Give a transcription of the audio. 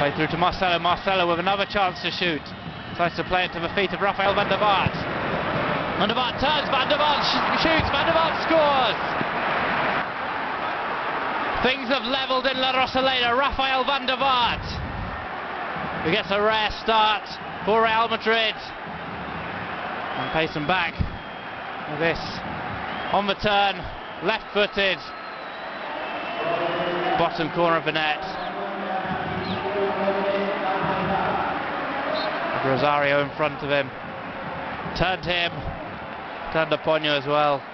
Play through to Marcelo. Marcelo with another chance to shoot. Tries to play it to the feet of Rafaela van der Vaart. Van der Vaart turns, Van der Vaart shoots, Van der Vaart scores! Things have levelled in La Rosaleda. Rafaela van der Vaart, who gets a rare start for Real Madrid. And pace them back with this on the turn, left-footed, bottom corner of the net. Rosario in front of him, turned upon you as well.